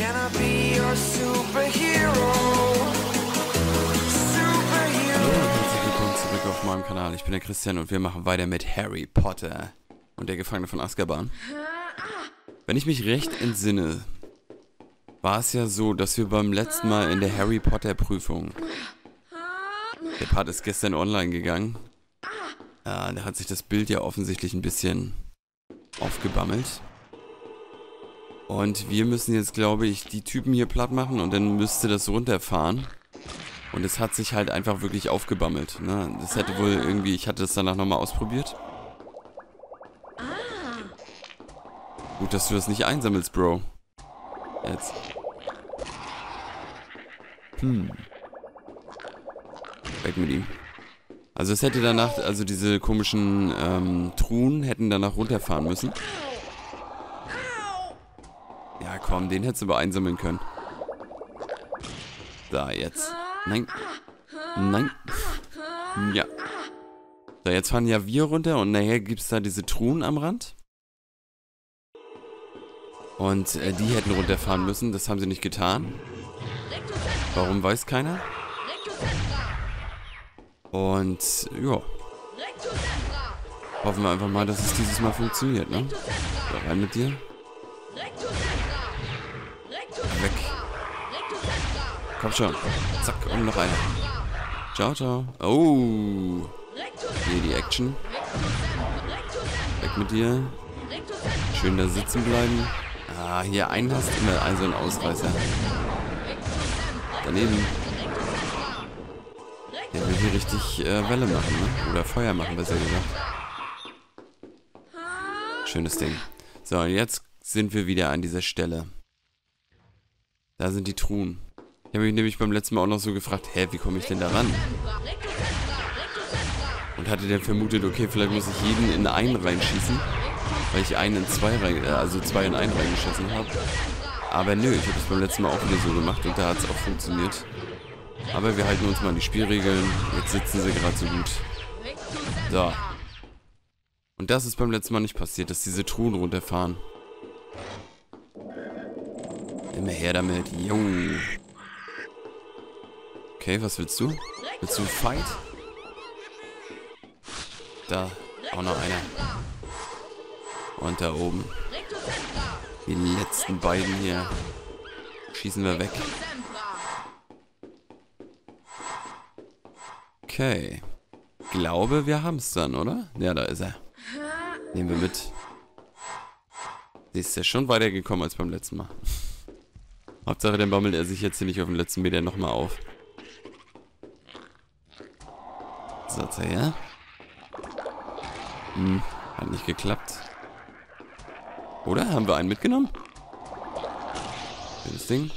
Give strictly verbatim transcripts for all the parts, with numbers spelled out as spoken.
Can I be your superhero? Superhero. Hallo und herzlich willkommen zurück auf meinem Kanal. Ich bin der Christian und wir machen weiter mit Harry Potter und der Gefangene von Azkaban. Wenn ich mich recht entsinne, war es ja so, dass wir beim letzten Mal in der Harry Potter Prüfung, der Part ist gestern online gegangen, ja, da hat sich das Bild ja offensichtlich ein bisschen aufgebammelt. Und wir müssen jetzt, glaube ich, die Typen hier platt machen und dann müsste das runterfahren. Und es hat sich halt einfach wirklich aufgebammelt. Ne? Das hätte wohl irgendwie, ich hatte das danach nochmal ausprobiert. Gut, dass du das nicht einsammelst, Bro. Jetzt. Hm. Weg mit ihm. Also es hätte danach, also diese komischen ähm, Truhen hätten danach runterfahren müssen. Ja komm, den hättest du aber einsammeln können. Da, jetzt. Nein. Nein. Ja. So, jetzt fahren ja wir runter und nachher gibt es da diese Truhen am Rand. Und äh, die hätten runterfahren müssen, das haben sie nicht getan. Warum, weiß keiner. Und, ja. Hoffen wir einfach mal, dass es dieses Mal funktioniert, ne? So, rein mit dir. Weg. Komm schon. Zack, und noch einer. Ciao, ciao. Oh. Hier die Action. Weg mit dir. Schön da sitzen bleiben. Ah, hier einen hast du immer ein so ein Ausreißer. Daneben. Der will hier richtig äh, Welle machen, ne? Oder Feuer machen, besser gesagt. Schönes Ding. So, und jetzt sind wir wieder an dieser Stelle. Da sind die Truhen. Ich habe mich nämlich beim letzten Mal auch noch so gefragt, hä, wie komme ich denn da ran? Und hatte dann vermutet, okay, vielleicht muss ich jeden in einen reinschießen, weil ich einen in zwei rein, also zwei in einen reingeschossen habe. Aber nö, ich habe das beim letzten Mal auch wieder so gemacht und da hat es auch funktioniert. Aber wir halten uns mal an die Spielregeln. Jetzt sitzen sie gerade so gut. So. Und das ist beim letzten Mal nicht passiert, dass diese Truhen runterfahren. Immer her damit, Junge. Okay, was willst du? Willst du Fight? Da, auch noch einer. Und da oben. Die letzten beiden hier. Schießen wir weg. Okay. Glaube, wir haben es dann, oder? Ja, da ist er. Nehmen wir mit. Sie ist ja schon weitergekommen als beim letzten Mal. Hauptsache, dann bammelt er sich jetzt hier nicht auf den letzten Meter nochmal auf. So, jetzt her. Hm, hat nicht geklappt. Oder? Haben wir einen mitgenommen? Schönes Ding.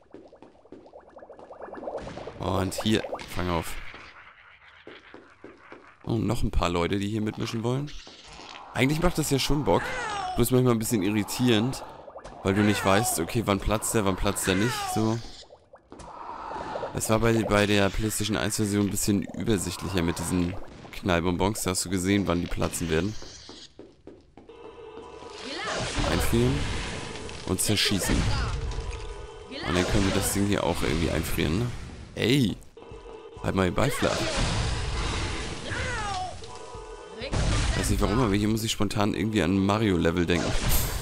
Und hier, fang auf. Oh, noch ein paar Leute, die hier mitmischen wollen. Eigentlich macht das ja schon Bock. Bloß manchmal ein bisschen irritierend. Weil du nicht weißt, okay, wann platzt der, wann platzt der nicht, so. Das war bei, bei der PlayStation eins Version ein bisschen übersichtlicher mit diesen Knallbonbons. Da hast du gesehen, wann die platzen werden. Einfrieren. Und zerschießen. Und dann können wir das Ding hier auch irgendwie einfrieren, ne? Ey! Halt mal den Ball flach. Weiß nicht warum, aber hier muss ich spontan irgendwie an Mario-Level denken.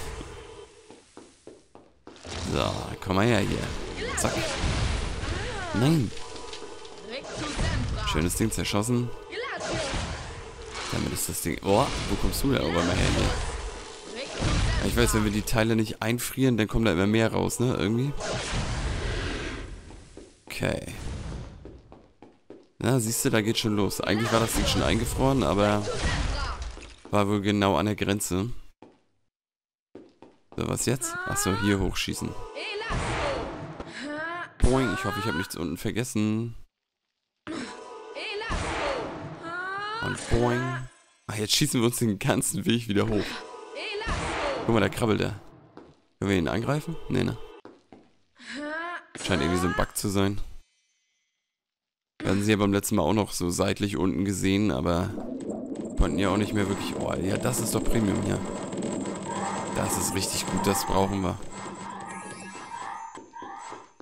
So, komm mal her hier. Zack. Nein. Schönes Ding zerschossen. Damit ist das Ding... Oh, wo kommst du da aber mal her hier? Ich weiß, wenn wir die Teile nicht einfrieren, dann kommt da immer mehr raus, ne? Irgendwie. Okay. Na, siehst du, da geht schon los. Eigentlich war das Ding schon eingefroren, aber... war wohl genau an der Grenze. So, was jetzt? Achso, hier hochschießen. Boing, ich hoffe, ich habe nichts unten vergessen. Und boing. Ach, jetzt schießen wir uns den ganzen Weg wieder hoch. Guck mal, da krabbelt er. Können wir ihn angreifen? Nee, ne? Scheint irgendwie so ein Bug zu sein. Wir hatten sie ja beim letzten Mal auch noch so seitlich unten gesehen, aber konnten ja auch nicht mehr wirklich... Oh, ja, das ist doch Premium hier. Das ist richtig gut, das brauchen wir.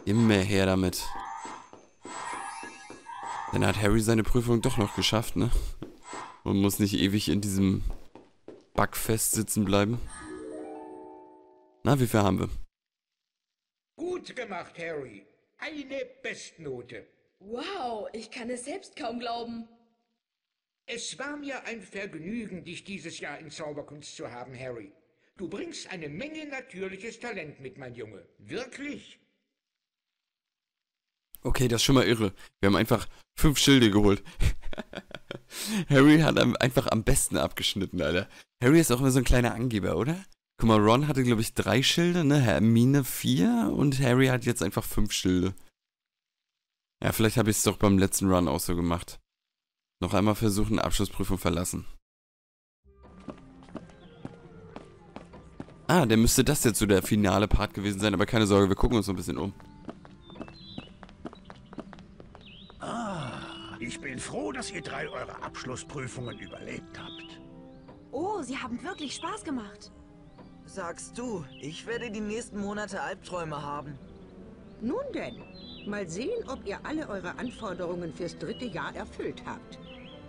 Immer her damit. Dann hat Harry seine Prüfung doch noch geschafft, ne? Und muss nicht ewig in diesem Backfest sitzen bleiben. Na, wie viel haben wir? Gut gemacht, Harry. Eine Bestnote. Wow, ich kann es selbst kaum glauben. Es war mir ein Vergnügen, dich dieses Jahr in Zauberkunst zu haben, Harry. Du bringst eine Menge natürliches Talent mit, mein Junge. Wirklich? Okay, das ist schon mal irre. Wir haben einfach fünf Schilde geholt. Harry hat einfach am besten abgeschnitten, Alter. Harry ist auch immer so ein kleiner Angeber, oder? Guck mal, Ron hatte, glaube ich, drei Schilde, ne? Hermine vier und Harry hat jetzt einfach fünf Schilde. Ja, vielleicht habe ich es doch beim letzten Run auch so gemacht. Noch einmal versuchen, Abschlussprüfung verlassen. Ah, der müsste das jetzt so der finale Part gewesen sein, aber keine Sorge, wir gucken uns noch ein bisschen um. Ah, ich bin froh, dass ihr drei eure Abschlussprüfungen überlebt habt. Oh, Sie haben wirklich Spaß gemacht. Sagst du, ich werde die nächsten Monate Albträume haben. Nun denn, mal sehen, ob ihr alle eure Anforderungen fürs dritte Jahr erfüllt habt.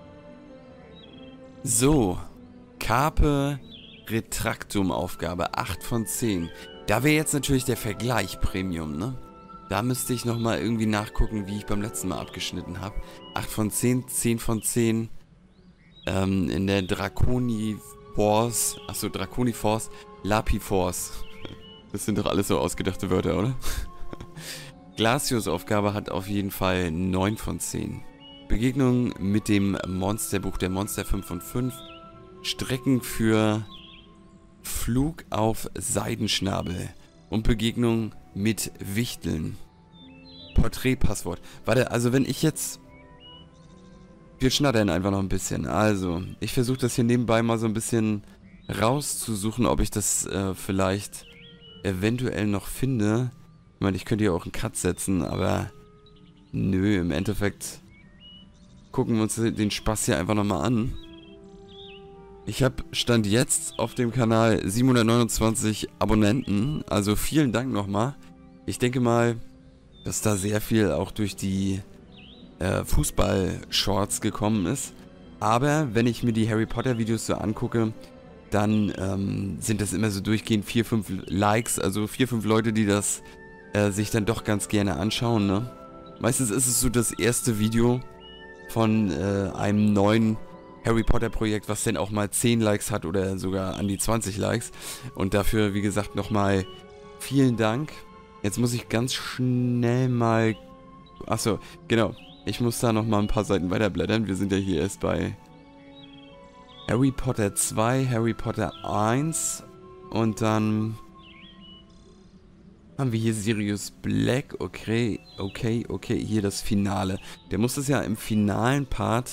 So, Carpe Retractum Aufgabe, acht von zehn. Da wäre jetzt natürlich der Vergleich Premium, ne? Da müsste ich nochmal irgendwie nachgucken, wie ich beim letzten Mal abgeschnitten habe. acht von zehn, zehn von zehn. Ähm, in der Draconiforce, achso, Draconiforce, Lapiforce. Das sind doch alles so ausgedachte Wörter, oder? Glacius Aufgabe hat auf jeden Fall neun von zehn. Begegnung mit dem Monsterbuch der Monster fünf von fünf. Strecken für Flug auf Seidenschnabel. Und Begegnung mit Wichteln. Porträtpasswort. Warte, also wenn ich jetzt... Wir schnattern einfach noch ein bisschen. Also, ich versuche das hier nebenbei mal so ein bisschen rauszusuchen, ob ich das äh, vielleicht eventuell noch finde. Ich meine, ich könnte hier auch einen Cut setzen, aber nö, im Endeffekt gucken wir uns den Spaß hier einfach nochmal an. Ich habe Stand jetzt auf dem Kanal siebenhundertneunundzwanzig Abonnenten, also vielen Dank nochmal. Ich denke mal, dass da sehr viel auch durch die äh, Fußball-Shorts gekommen ist. Aber wenn ich mir die Harry Potter Videos so angucke, dann ähm, sind das immer so durchgehend vier, fünf Likes, also vier, fünf Leute, die das äh, sich dann doch ganz gerne anschauen, ne? Meistens ist es so das erste Video von äh, einem neuen Harry Potter Projekt, was dann auch mal zehn Likes hat oder sogar an die zwanzig Likes. Und dafür, wie gesagt, nochmal vielen Dank. Jetzt muss ich ganz schnell mal... Achso, genau. Ich muss da nochmal ein paar Seiten weiterblättern. Wir sind ja hier erst bei Harry Potter zwei, Harry Potter eins und dann haben wir hier Sirius Black. Okay, okay, okay. Hier das Finale. Der muss es ja im finalen Part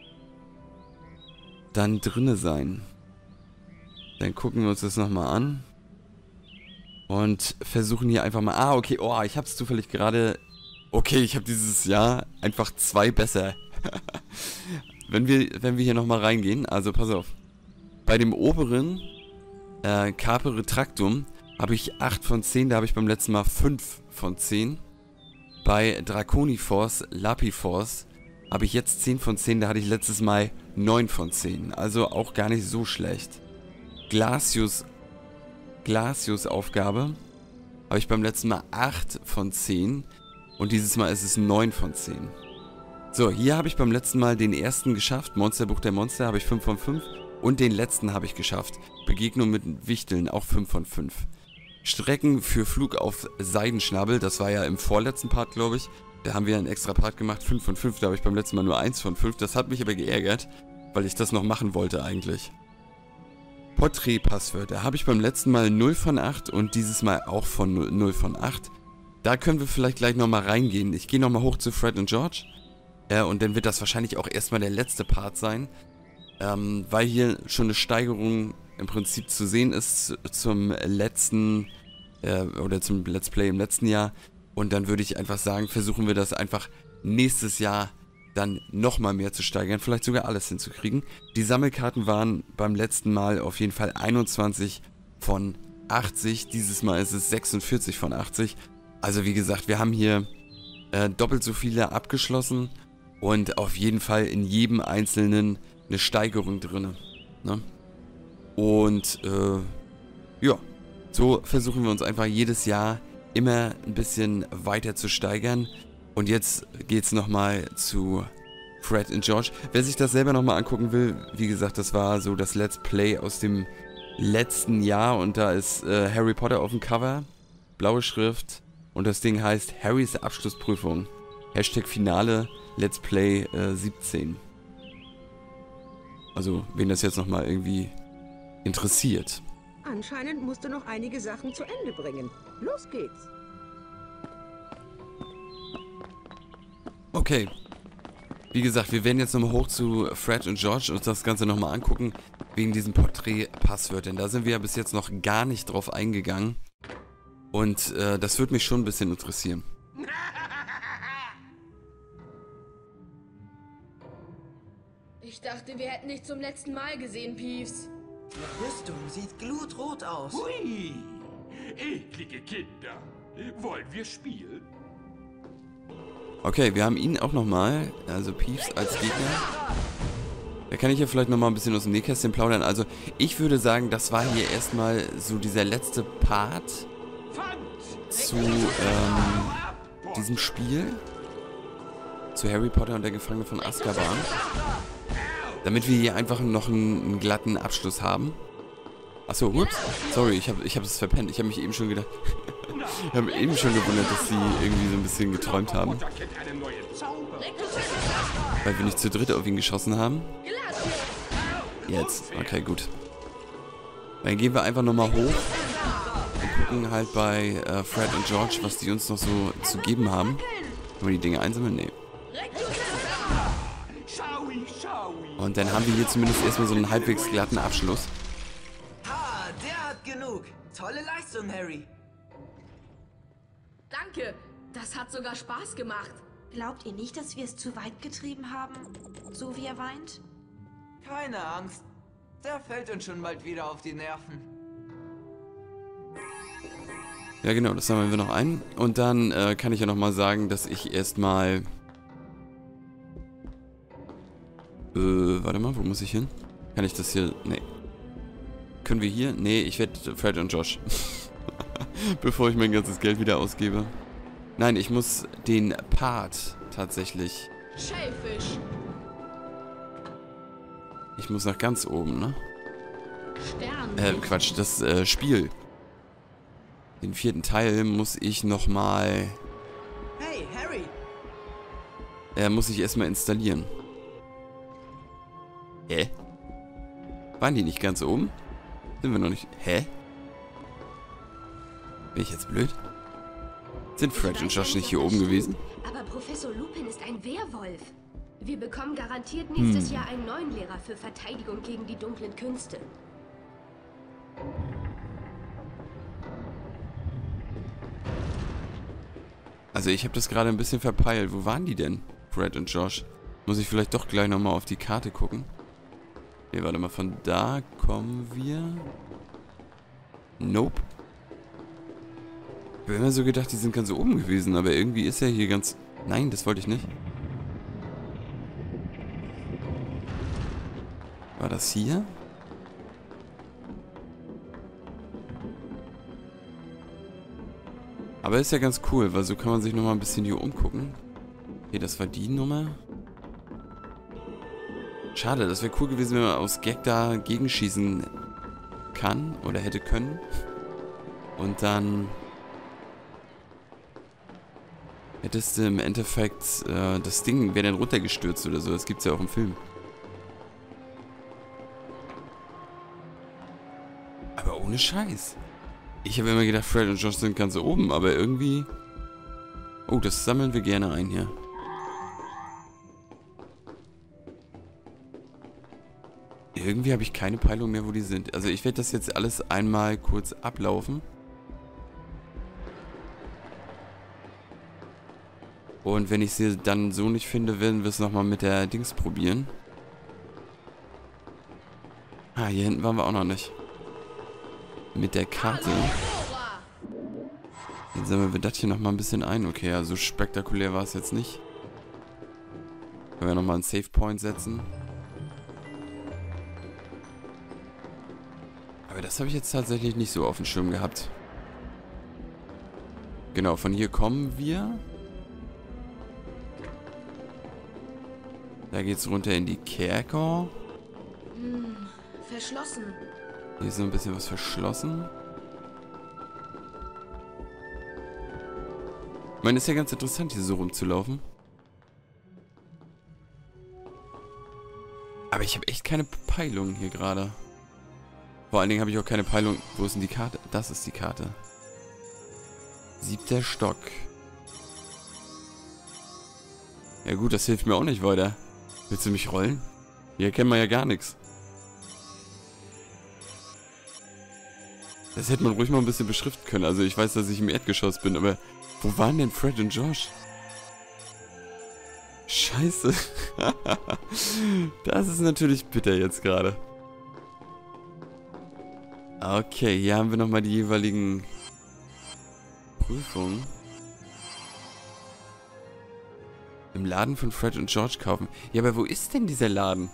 dann drinne sein. Dann gucken wir uns das nochmal an. Und versuchen hier einfach mal... Ah, okay. Oh, ich habe es zufällig gerade... Okay, ich habe dieses Jahr einfach zwei besser. wenn, wir, wenn wir hier nochmal reingehen. Also, pass auf. Bei dem oberen äh, Carpe Retractum habe ich acht von zehn. Da habe ich beim letzten Mal fünf von zehn. Bei Draconiforce, Lapiforce habe ich jetzt zehn von zehn. Da hatte ich letztes Mal neun von zehn. Also auch gar nicht so schlecht. Glacius, Glacius Aufgabe habe ich beim letzten Mal acht von zehn. Und dieses Mal ist es neun von zehn. So, hier habe ich beim letzten Mal den ersten geschafft. Monsterbuch der Monster habe ich fünf von fünf. Und den letzten habe ich geschafft. Begegnung mit Wichteln, auch fünf von fünf. Strecken für Flug auf Seidenschnabel. Das war ja im vorletzten Part, glaube ich. Da haben wir einen extra Part gemacht. fünf von fünf, da habe ich beim letzten Mal nur eins von fünf. Das hat mich aber geärgert, weil ich das noch machen wollte eigentlich. Porträtpasswörter habe ich beim letzten Mal null von acht und dieses Mal auch von null von acht. Da können wir vielleicht gleich nochmal reingehen. Ich gehe nochmal hoch zu Fred und George. Ja, und dann wird das wahrscheinlich auch erstmal der letzte Part sein. Ähm, weil hier schon eine Steigerung im Prinzip zu sehen ist zum letzten, äh, oder zum Let's Play im letzten Jahr. Und dann würde ich einfach sagen, versuchen wir das einfach nächstes Jahr dann nochmal mehr zu steigern. Vielleicht sogar alles hinzukriegen. Die Sammelkarten waren beim letzten Mal auf jeden Fall einundzwanzig von achtzig. Dieses Mal ist es sechsundvierzig von achtzig. Also wie gesagt, wir haben hier äh, doppelt so viele abgeschlossen und auf jeden Fall in jedem einzelnen eine Steigerung drin. Ne? Und äh, ja, so versuchen wir uns einfach jedes Jahr immer ein bisschen weiter zu steigern. Und jetzt geht's nochmal zu Fred und George. Wer sich das selber nochmal angucken will, wie gesagt, das war so das Let's Play aus dem letzten Jahr. Und da ist äh, Harry Potter auf dem Cover, blaue Schrift. Und das Ding heißt Harrys Abschlussprüfung. Hashtag Finale Let's Play äh, siebzehn. Also, wen das jetzt nochmal irgendwie interessiert. Anscheinend musst du noch einige Sachen zu Ende bringen. Los geht's. Okay. Wie gesagt, wir werden jetzt nochmal hoch zu Fred und George und uns das Ganze nochmal angucken, wegen diesem Porträt-Passwörtern. Da sind wir ja bis jetzt noch gar nicht drauf eingegangen. Und äh, das würde mich schon ein bisschen interessieren. Ich dachte, wir hätten dich zum letzten Mal gesehen, Peeves. Die Rüstung sieht glutrot aus. Hui, eklige Kinder. Wollen wir spielen? Okay, wir haben ihn auch nochmal, also Peeves als Gegner. Da kann ich ja vielleicht nochmal ein bisschen aus dem Nähkästchen plaudern. Also ich würde sagen, das war hier erstmal so dieser letzte Part zu ähm, diesem Spiel. Zu Harry Potter und der Gefangene von Azkaban. Damit wir hier einfach noch einen, einen glatten Abschluss haben. Achso, ups. Sorry, ich habe ich hab es verpennt. Ich habe mich eben schon gedacht... ich habe eben schon gewundert, dass sie irgendwie so ein bisschen geträumt haben. Weil wir nicht zu dritt auf ihn geschossen haben. Jetzt. Okay, gut. Dann gehen wir einfach nochmal hoch. Und gucken halt bei äh, Fred und George, was die uns noch so zu geben haben. Können wir die Dinge einsammeln? Nee. Und dann haben wir hier zumindest erstmal so einen halbwegs glatten Abschluss. Ha, der hat genug. Tolle Leistung, Harry. Danke, das hat sogar Spaß gemacht. Glaubt ihr nicht, dass wir es zu weit getrieben haben? So wie er weint? Keine Angst. Der fällt uns schon bald wieder auf die Nerven. Ja genau, das sammeln wir noch ein. Und dann äh, kann ich ja nochmal sagen, dass ich erstmal... Äh, warte mal, wo muss ich hin? Kann ich das hier... Nee. Können wir hier? Nee, ich werde Fred und Josh. Bevor ich mein ganzes Geld wieder ausgebe. Nein, ich muss den Part tatsächlich... Schellfisch. Ich muss nach ganz oben, ne? Stern. Äh, Quatsch, das äh, Spiel. Den vierten Teil muss ich nochmal... Hey, Harry. Äh, muss ich erstmal installieren. Hä? Waren die nicht ganz oben? Sind wir noch nicht... Hä? Bin ich jetzt blöd? Sind Fred und Josh nicht hier oben gewesen? Aber Professor Lupin ist ein Werwolf. Wir bekommen garantiert nächstes Hm. Jahr einen neuen Lehrer für Verteidigung gegen die dunklen Künste. Also ich habe das gerade ein bisschen verpeilt. Wo waren die denn, Fred und Josh? Muss ich vielleicht doch gleich nochmal auf die Karte gucken? Ne, warte mal, von da kommen wir... Nope. Ich habe immer so gedacht, die sind ganz oben gewesen, aber irgendwie ist er hier ganz... Nein, das wollte ich nicht. War das hier? Aber ist ja ganz cool, weil so kann man sich nochmal ein bisschen hier umgucken. Okay, das war die Nummer. Schade, das wäre cool gewesen, wenn man aus Gag da gegenschießen kann oder hätte können. Und dann hättest du im Endeffekt äh, das Ding wäre dann runtergestürzt oder so. Das gibt's ja auch im Film. Aber ohne Scheiß. Ich habe immer gedacht, Fred und Josh sind ganz oben, aber irgendwie... Oh, das sammeln wir gerne ein hier. Irgendwie habe ich keine Peilung mehr, wo die sind. Also ich werde das jetzt alles einmal kurz ablaufen. Und wenn ich sie dann so nicht finde, werden wir es nochmal mit der Dings probieren. Ah, hier hinten waren wir auch noch nicht. Mit der Karte. Jetzt sammeln wir das hier nochmal ein bisschen ein. Okay, ja, so spektakulär war es jetzt nicht. Können wir nochmal einen Save Point setzen. Aber das habe ich jetzt tatsächlich nicht so auf dem Schirm gehabt. Genau, von hier kommen wir. Da geht's runter in die Kerker. Hm, verschlossen. Hier ist so ein bisschen was verschlossen. Ich meine, ist ja ganz interessant, hier so rumzulaufen. Aber ich habe echt keine Peilung hier gerade. Vor allen Dingen habe ich auch keine Peilung. Wo ist denn die Karte? Das ist die Karte. Siebter Stock. Ja gut, das hilft mir auch nicht weiter. Willst du mich rollen? Hier kennen wir ja gar nichts. Das hätte man ruhig mal ein bisschen beschriften können. Also ich weiß, dass ich im Erdgeschoss bin, aber wo waren denn Fred und Josh? Scheiße. Das ist natürlich bitter jetzt gerade. Okay, hier haben wir nochmal die jeweiligen Prüfungen. Im Laden von Fred und George kaufen. Ja, aber wo ist denn dieser Laden?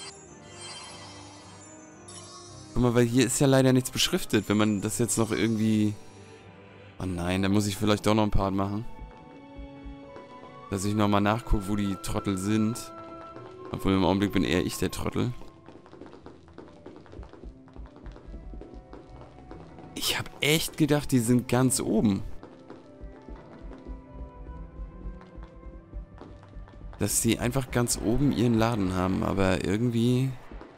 Guck mal, weil hier ist ja leider nichts beschriftet. Wenn man das jetzt noch irgendwie... Oh nein, da muss ich vielleicht doch noch ein Part machen. Dass ich nochmal nachgucke, wo die Trottel sind. Obwohl im Augenblick bin eher ich der Trottel. Ich habe echt gedacht, die sind ganz oben. Dass sie einfach ganz oben ihren Laden haben, aber irgendwie...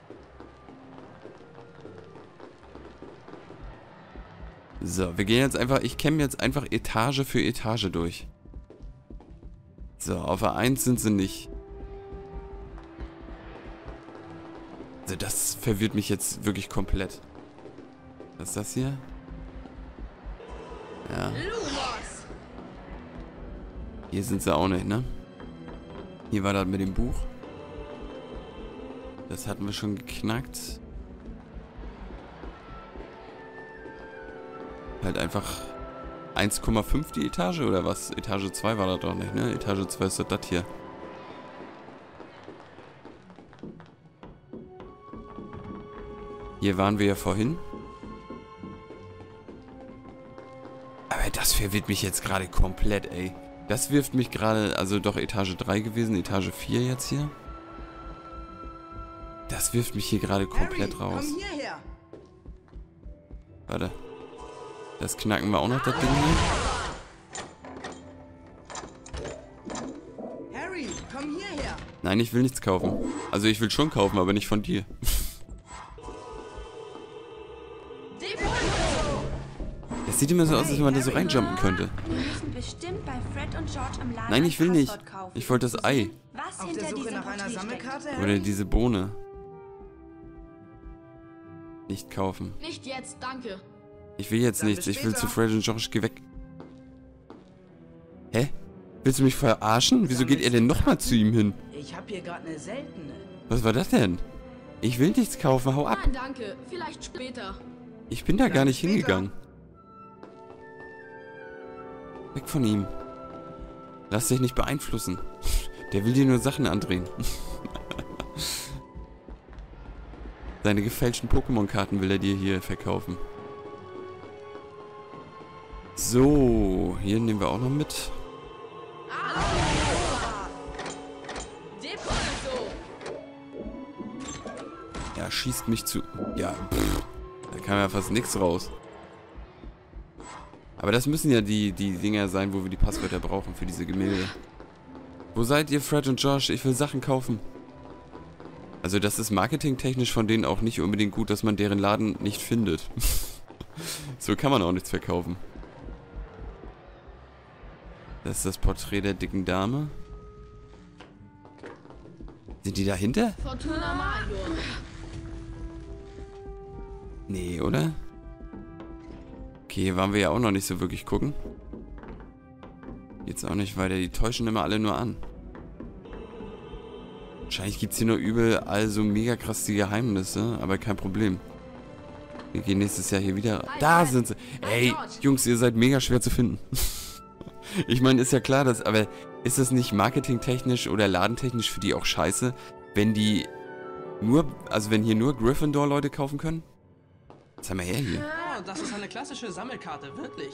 So, wir gehen jetzt einfach... Ich kämme jetzt einfach Etage für Etage durch. So, auf der eins sind sie nicht. Also das verwirrt mich jetzt wirklich komplett. Was ist das hier? Ja. Hier sind sie auch nicht, ne? Hier war das mit dem Buch. Das hatten wir schon geknackt. Halt einfach eins Komma fünf die Etage oder was? Etage zwei war das doch nicht, ne? Etage zwei ist doch das hier. Hier waren wir ja vorhin. Aber das verwirrt mich jetzt gerade komplett, ey. Das wirft mich gerade, also doch Etage drei gewesen, Etage vier jetzt hier. Das wirft mich hier gerade komplett Harry, raus. Komm hierher. Warte. Das knacken wir auch noch, das Ding hier. Harry, komm hierher. Nein, ich will nichts kaufen. Also ich will schon kaufen, aber nicht von dir. Das sieht immer so aus, als wenn man da so reinjumpen könnte. Wir müssen bestimmt bei Fred und George im Laden Nein, ich will ein nicht. Passwort kaufen. Ich wollte das Ei. Was Auf hinter der Suche diesem nach einer Porträt Sammelkarte, steckt. Harry? Oder diese Bohne. Nicht kaufen. Nicht jetzt, danke. Ich will jetzt Dann nichts. bis Ich will zu später. Fred und George. Geh weg. Hä? Willst du mich verarschen? Wieso geht er denn nochmal zu ihm hin? Ich hab hier gerade eine seltene. Was war das denn? Ich will nichts kaufen. Hau ab. Nein, danke. Vielleicht später. Ich bin da Dann gar bis nicht später. hingegangen. Weg von ihm. Lass dich nicht beeinflussen. Der will dir nur Sachen andrehen. Seine gefälschten Pokémon-Karten will er dir hier verkaufen. So, hier nehmen wir auch noch mit. Ja, schießt mich zu... Ja, pff, da kam ja fast nichts raus. Aber das müssen ja die, die Dinger sein, wo wir die Passwörter brauchen für diese Gemälde. Wo seid ihr, Fred und Josh? Ich will Sachen kaufen. Also das ist marketingtechnisch von denen auch nicht unbedingt gut, dass man deren Laden nicht findet. So kann man auch nichts verkaufen. Das ist das Porträt der dicken Dame. Sind die dahinter? Fortuna Mario. Nee, oder? Okay, hier waren wir ja auch noch nicht so wirklich gucken. Jetzt auch nicht weiter. Die täuschen immer alle nur an. Wahrscheinlich gibt es hier nur überall so mega krass die Geheimnisse, aber kein Problem. Wir gehen nächstes Jahr hier wieder. Da sind sie. Ey, Jungs, ihr seid mega schwer zu finden. Ich meine, ist ja klar, dass, aber ist das nicht marketingtechnisch oder ladentechnisch für die auch scheiße, wenn die nur, also wenn hier nur Gryffindor-Leute kaufen können? Was haben wir her hier? Oh, das ist eine klassische Sammelkarte, wirklich.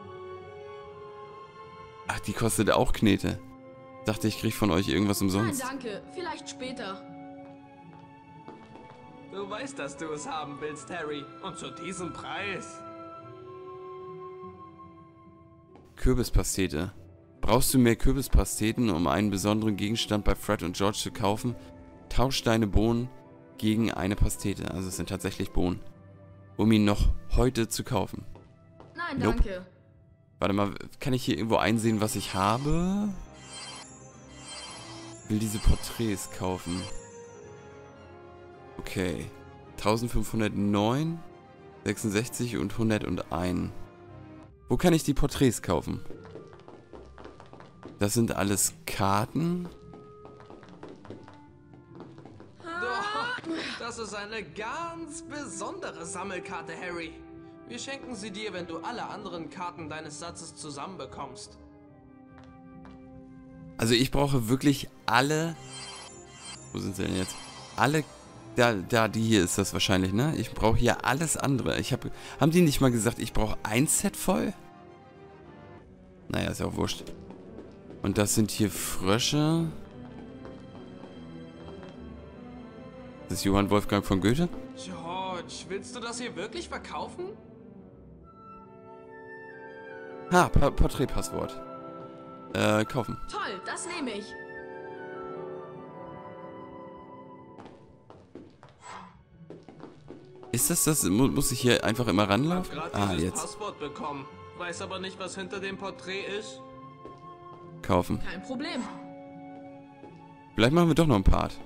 Ach, die kostet auch Knete. Dachte, ich krieg von euch irgendwas umsonst. Nein, danke. Vielleicht später. Du weißt, dass du es haben willst, Harry. Und zu diesem Preis. Kürbispastete. Brauchst du mehr Kürbispasteten, um einen besonderen Gegenstand bei Fred und George zu kaufen? Tausch deine Bohnen gegen eine Pastete. Also es sind tatsächlich Bohnen. Um ihn noch heute zu kaufen. Nein, Nope. danke. Warte mal, kann ich hier irgendwo einsehen, was ich habe? Ich will diese Porträts kaufen. Okay. eintausendfünfhundertneun, sechsundsechzig und hunderteins. Wo kann ich die Porträts kaufen? Das sind alles Karten. Das ist eine ganz besondere Sammelkarte, Harry. Wir schenken sie dir, wenn du alle anderen Karten deines Satzes zusammenbekommst. Also ich brauche wirklich alle... Wo sind sie denn jetzt? Alle... Da, da, die hier ist das wahrscheinlich, ne? Ich brauche hier alles andere. Ich habe... Haben die nicht mal gesagt, ich brauche ein Set voll? Naja, ist ja auch wurscht. Und das sind hier Frösche. Das ist Johann Wolfgang von Goethe. George, willst du das hier wirklich verkaufen? Ha, pa Porträtpasswort. Äh, kaufen. Toll, das nehme ich. Ist das das? Mu muss ich hier einfach immer ranlaufen? Ich hab grad Ah, dieses jetzt. Passwort bekommen. Weiß aber nicht, was hinter dem Porträt ist. Kaufen. Kein Problem. Vielleicht machen wir doch noch ein Part.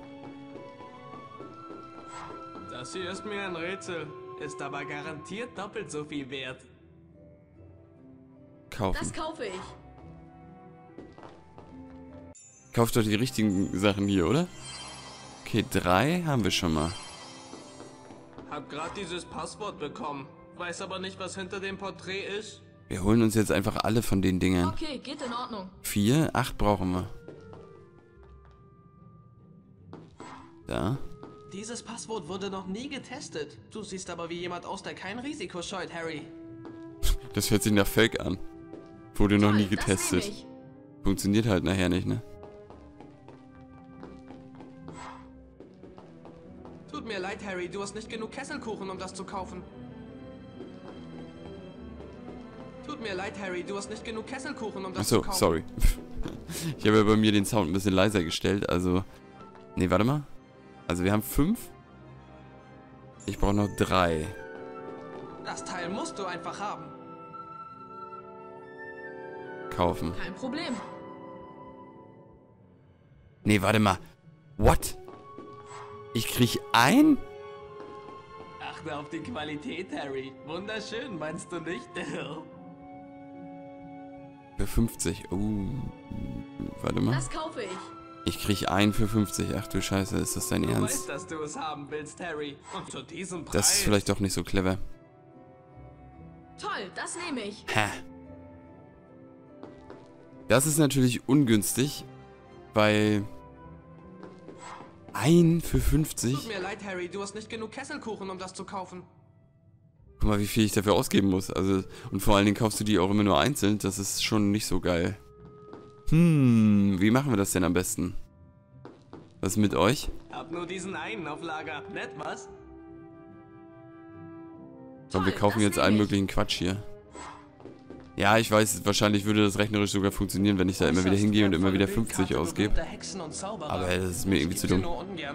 Das hier ist mir ein Rätsel. Ist aber garantiert doppelt so viel wert. Kaufen. Das kaufe ich. Kauft doch die richtigen Sachen hier, oder? Okay, drei haben wir schon mal. Hab grad dieses Passwort bekommen. Weiß aber nicht, was hinter dem Porträt ist. Wir holen uns jetzt einfach alle von den Dingern. Okay, geht in Ordnung. Vier, acht brauchen wir. Da. Dieses Passwort wurde noch nie getestet. Du siehst aber wie jemand aus, der kein Risiko scheut, Harry. Das hört sich nach Fake an. Wurde noch Toll, nie das getestet. nehme ich. Funktioniert halt nachher nicht, ne? Tut mir leid, Harry, du hast nicht genug Kesselkuchen, um das zu kaufen. Tut mir leid, Harry, du hast nicht genug Kesselkuchen, um das Achso, zu kaufen. sorry. Ich habe ja bei mir den Sound ein bisschen leiser gestellt, also... Ne, warte mal. Also wir haben fünf. Ich brauche noch drei. Das Teil musst du einfach haben. Kaufen. Kein Problem. Ne, warte mal. What? Ich krieg ein? Achte auf die Qualität, Harry. Wunderschön, meinst du nicht? Für fünfzig. Oh. Warte mal. Das kaufe ich. Ich krieg einen für fünfzig. Ach du Scheiße, ist das dein Du Ernst? weißt, dass du es haben willst, Harry. Und zu diesem Preis. Das ist vielleicht doch nicht so clever. Toll, das nehme ich. Hä? Das ist natürlich ungünstig, weil... Ein für fünfzig? Tut mir leid, Harry, du hast nicht genug Kesselkuchen, um das zu kaufen. Guck mal, wie viel ich dafür ausgeben muss. Also, und vor allen Dingen kaufst du die auch immer nur einzeln. Das ist schon nicht so geil. Hm, wie machen wir das denn am besten? Was ist mit euch? Hab nur diesen einen auf Lager. Nett, was? Komm, wir kaufen jetzt allen möglichen Quatsch hier. Ja, ich weiß, wahrscheinlich würde das rechnerisch sogar funktionieren, wenn ich da immer wieder hingehe und immer wieder fünfzig ausgebe. Aber das ist mir irgendwie zu dumm.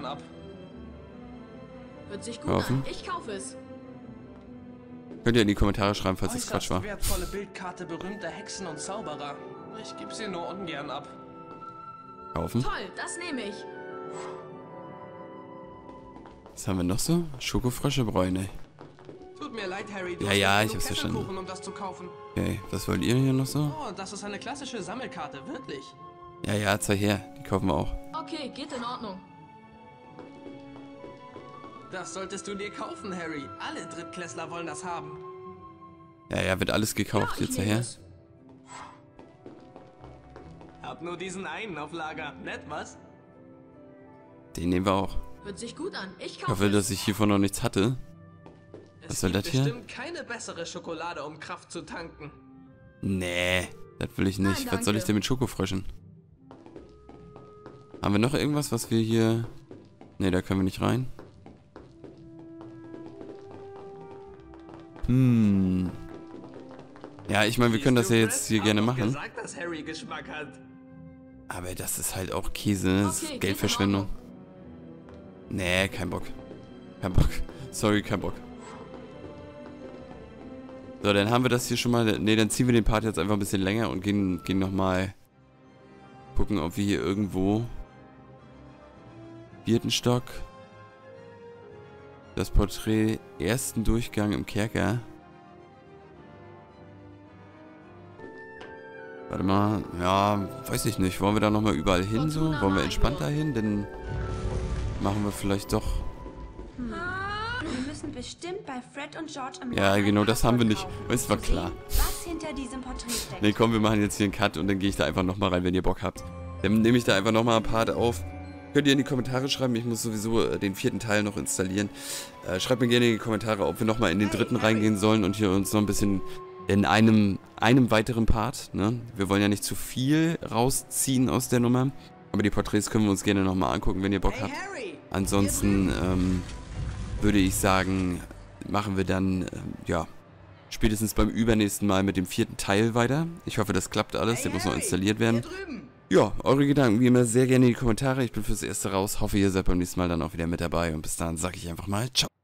Hört sich gut Kaufen. an. Ich kaufe es. Könnt ihr in die Kommentare schreiben, falls das Quatsch war. Wertvolle Bildkarte berühmter Hexen und Zauberer. Ich gebe sie nur ungern ab. Kaufen. Toll, das nehme ich. Was haben wir noch so? Schokofrösche Bräune. Tut mir leid, Harry, du Ja, hast ja, nicht ich genug hab's verstanden. Kesselkuchen, um das zu kaufen. Okay, was wollt ihr hier noch so? Oh, das ist eine klassische Sammelkarte, wirklich. Ja, ja, zeig her. Die kaufen wir auch. Okay, geht in Ordnung. Das solltest du dir kaufen, Harry. Alle Drittklässler wollen das haben. Ja, ja, wird alles gekauft jetzt daher. Hab nur diesen einen auf Lager. Nett, was? Den nehmen wir auch. Hört sich gut an. Ich Ich kaufe hoffe, dass ich hiervon noch nichts hatte. Was soll das hier? Es gibt bestimmt keine bessere Schokolade, um Kraft zu tanken. Nee, das will ich nicht. Nein, Was soll ich denn mit Schokofröschen? Haben wir noch irgendwas, was wir hier... Nee, da können wir nicht rein. Hm. Ja, ich meine, wir können das ja jetzt hier gerne machen. Gesagt, dass Harry Geschmack hat. Aber das ist halt auch Käse, das ist Okay, Geldverschwendung. Nee, kein Bock. Kein Bock. Sorry, kein Bock. So, dann haben wir das hier schon mal. Ne, dann ziehen wir den Part jetzt einfach ein bisschen länger und gehen, gehen nochmal gucken, ob wir hier irgendwo vierten Stock das Porträt ersten Durchgang im Kerker. Warte mal, ja, weiß ich nicht. Wollen wir da nochmal überall hin so? Wollen wir entspannter hin? Dann machen wir vielleicht doch... Hm. Wir müssen bestimmt bei Fred und George im Ja, Laden genau, das haben wir nicht. kaufen, Das war um zu klar. sehen, was hinter diesem Porträt steckt. Ne, komm, wir machen jetzt hier einen Cut und dann gehe ich da einfach nochmal rein, wenn ihr Bock habt. Dann nehme ich da einfach nochmal ein Part auf. Könnt ihr in die Kommentare schreiben, ich muss sowieso äh, den vierten Teil noch installieren. Äh, schreibt mir gerne in die Kommentare, ob wir nochmal in den dritten reingehen sollen und hier uns noch ein bisschen in einem, einem weiteren Part, ne? Wir wollen ja nicht zu viel rausziehen aus der Nummer, aber die Porträts können wir uns gerne nochmal angucken, wenn ihr Bock habt. Ansonsten ähm, würde ich sagen, machen wir dann, ähm, ja, spätestens beim übernächsten Mal mit dem vierten Teil weiter. Ich hoffe, das klappt alles, der muss noch installiert werden. Ja, eure Gedanken wie immer sehr gerne in die Kommentare. Ich bin fürs Erste raus. Hoffe, ihr seid beim nächsten Mal dann auch wieder mit dabei. Und bis dahin sage ich einfach mal ciao.